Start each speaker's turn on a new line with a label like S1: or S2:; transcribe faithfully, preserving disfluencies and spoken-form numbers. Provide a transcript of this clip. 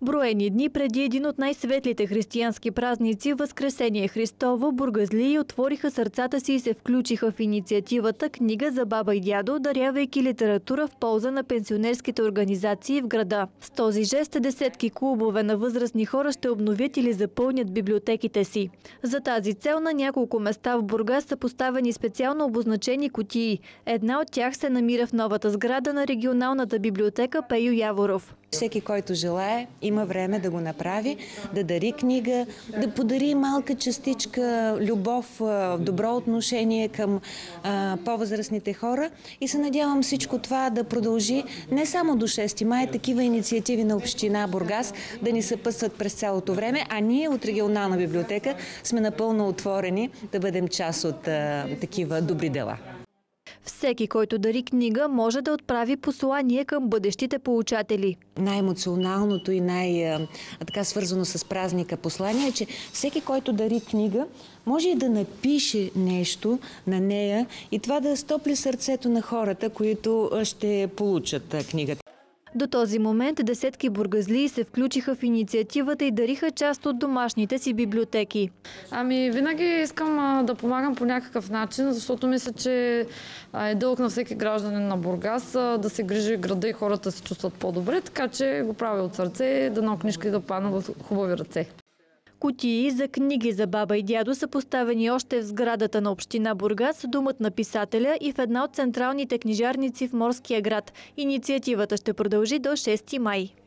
S1: Броени дни преди един от най-светлите християнски празници, Възкресение Христово, бургазлии отвориха сърцата си и се включиха в инициативата "Книга за баба и дядо", дарявайки литература в полза на пенсионерските организации в града. С този жест десетки клубове на възрастни хора ще обновят или запълнят библиотеките си. За тази цел на няколко места в Бургас са поставени специално обозначени кутии. Една от тях се намира в новата сграда на регионалната библиотека Пейо Яворов.
S2: Всеки, който желае, има време да го направи, да дари книга, да подари малка частичка любов, добро отношение към по-възрастните хора. И се надявам всичко това да продължи не само до шести май, такива инициативи на община Бургас да ни съпътстват през цялото време, а ние от регионална библиотека сме напълно отворени да бъдем част от а, такива добри дела.
S1: Всеки, който дари книга, може да отправи послание към бъдещите получатели.
S2: Най-емоционалното и най-така свързано с празника послание е, че всеки, който дари книга, може и да напише нещо на нея и това да стопли сърцето на хората, които ще получат книгата.
S1: До този момент десетки бургазлии се включиха в инициативата и дариха част от домашните си библиотеки.
S3: Ами, винаги искам а, да помагам по някакъв начин, защото мисля, че е дълг на всеки гражданин на Бургас а, да се грижи града и хората се чувстват по-добре, така че го правя от сърце, дано книжки да паднат в хубави ръце.
S1: Кутии за книги за баба и дядо са поставени още в сградата на община Бургас, домът на писателя и в една от централните книжарници в Морския град. Инициативата ще продължи до шести май.